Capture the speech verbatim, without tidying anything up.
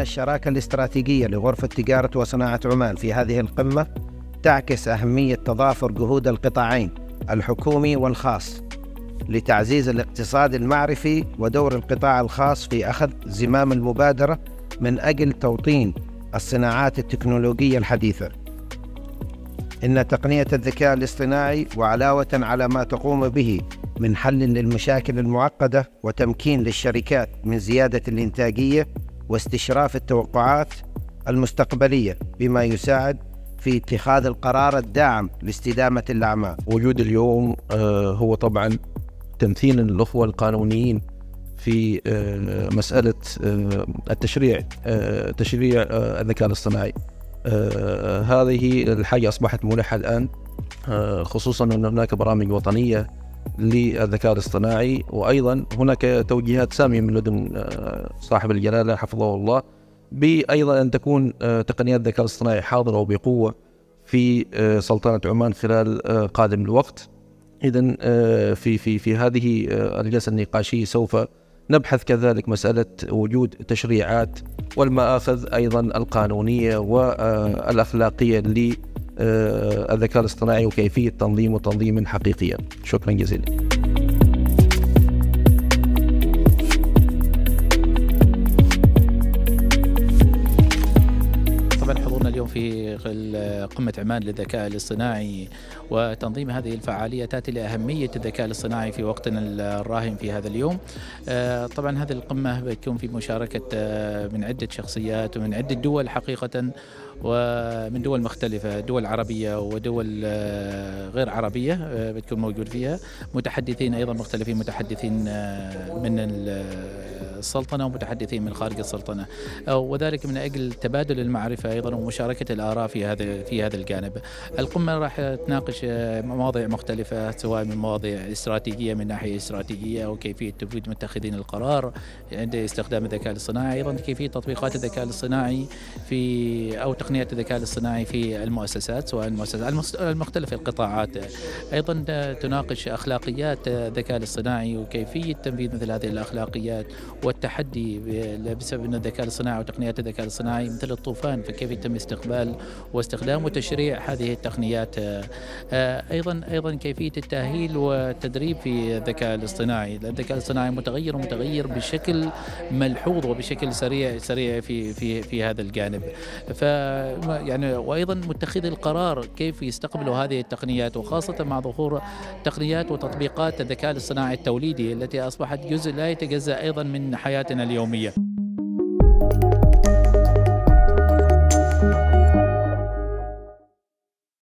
والشراكة الاستراتيجية لغرفة تجارة وصناعة عمان في هذه القمة تعكس أهمية تضافر جهود القطاعين الحكومي والخاص لتعزيز الاقتصاد المعرفي، ودور القطاع الخاص في أخذ زمام المبادرة من أجل توطين الصناعات التكنولوجية الحديثة. إن تقنية الذكاء الاصطناعي وعلاوة على ما تقوم به من حل للمشاكل المعقدة وتمكين للشركات من زيادة الإنتاجية واستشراف التوقعات المستقبلية، بما يساعد في اتخاذ القرار الداعم لاستدامة الأعمال. وجود اليوم هو طبعا تمثيل الأخوة القانونيين في مسألة التشريع تشريع الذكاء الاصطناعي. هذه الحاجة أصبحت ملحة الآن، خصوصا أن هناك برامج وطنية للذكاء الاصطناعي، وأيضا هناك توجيهات سامية من لدن صاحب الجلالة حفظه الله بأيضا أن تكون تقنيات الذكاء الاصطناعي حاضرة وبقوة في سلطنة عمان خلال قادم الوقت. إذن في في في هذه الجلسة النقاشية سوف نبحث كذلك مسألة وجود تشريعات والمآخذ أيضا القانونية والأخلاقية للذكاء الاصطناعي وكيفية تنظيمه تنظيما حقيقيا. شكرا جزيلا. اليوم في قمة عمان للذكاء الاصطناعي وتنظيم هذه الفعالية تأتي لأهمية الذكاء الاصطناعي في وقتنا الراهن في هذا اليوم. طبعا هذه القمة بتكون في مشاركة من عدة شخصيات ومن عدة دول حقيقة، ومن دول مختلفة، دول عربية ودول غير عربية بتكون موجود فيها، متحدثين أيضا مختلفين، متحدثين من السلطنة ومتحدثين من خارج السلطنة، وذلك من أجل تبادل المعرفة أيضا ومشاركة الآراء في هذا في هذا الجانب. القمة راح تناقش مواضيع مختلفة، سواء من مواضيع استراتيجية من ناحية استراتيجية وكيفية تفويض متخذين القرار عند استخدام الذكاء الاصطناعي، أيضا كيفية تطبيقات الذكاء الاصطناعي في أو تقنيات الذكاء الاصطناعي في المؤسسات، سواء المؤسسات المختلفة القطاعات. أيضا تناقش أخلاقيات الذكاء الاصطناعي وكيفية تنفيذ مثل هذه الأخلاقيات والتحدي بسبب أن الذكاء الاصطناعي وتقنيات الذكاء الاصطناعي مثل الطوفان، فكيف يتم استقبال واستخدام وتشريع هذه التقنيات. أيضا أيضا كيفية التأهيل والتدريب في الذكاء الاصطناعي. الذكاء الاصطناعي متغير ومتغير بشكل ملحوظ وبشكل سريع سريع في في في هذا الجانب. ف يعني وأيضا متخذي القرار كيف يستقبلوا هذه التقنيات، وخاصة مع ظهور تقنيات وتطبيقات الذكاء الاصطناعي التوليدي التي أصبحت جزء لا يتجزأ أيضا من حياتنا اليومية.